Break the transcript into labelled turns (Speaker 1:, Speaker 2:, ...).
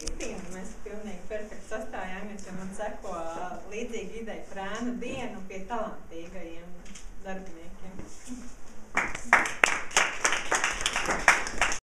Speaker 1: Kristīna, mēs pilnīgi perfekti sastājāmies, jo man seko līdzīga ideja par ēnu dienu pie talanta